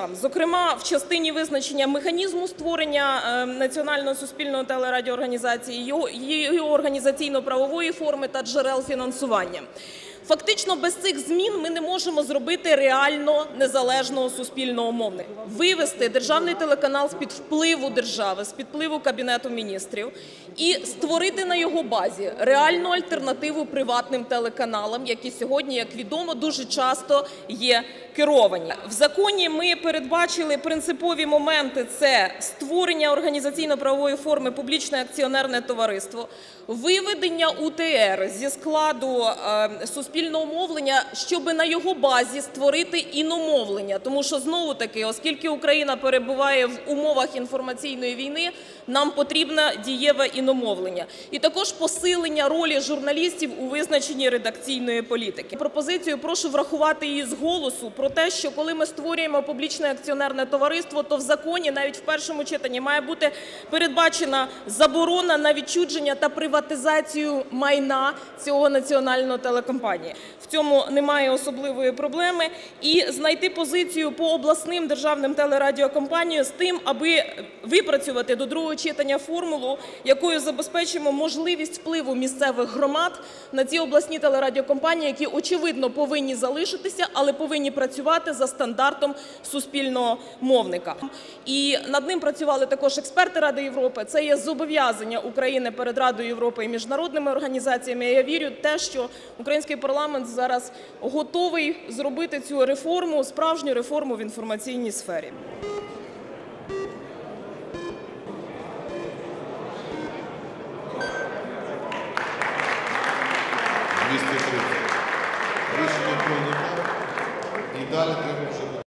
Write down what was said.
Зокрема, в частині визначення механізму створення Національної суспільної телерадіоорганізації, її організаційно-правової форми та джерел фінансування. Фактично без цих змін ми не можемо зробити реально незалежного суспільного мовника. Вивести державний телеканал з-під впливу держави, з-під впливу Кабінету Міністрів і створити на його базі реальну альтернативу приватним телеканалам, які сьогодні, як відомо, дуже часто є керовані. В законі ми передбачили принципові моменти – це створення організаційно-правової форми публічне акціонерне товариство, виведення УТР зі складу суспільного мовлення, щоб на його базі створити іномовлення. Тому що, знову-таки, оскільки Україна перебуває в умовах інформаційної війни, нам потрібне дієве іномовлення. І також посилення ролі журналістів у визначенні редакційної політики. Пропозицію прошу врахувати її з голосу про те, що коли ми створюємо публічне акціонерне товариство, то в законі, навіть в першому читанні, має бути передбачена заборона на відчуження та приватизацію майна цього національного телекомпанії. В цьому немає особливої проблеми. І знайти позицію по обласним державним телерадіокомпаніям з тим, аби випрацювати до другого читання формулу, якою забезпечимо можливість впливу місцевих громад на ці обласні телерадіокомпанії, які, очевидно, повинні залишитися, але повинні працювати за стандартом суспільного мовника. І над ним працювали також експерти Ради Європи. Це є зобов'язання України перед Радою Європи і міжнародними організаціями. Я вірю в те, що український парламент зараз готовий зробити цю реформу, справжню реформу в інформаційній сфері.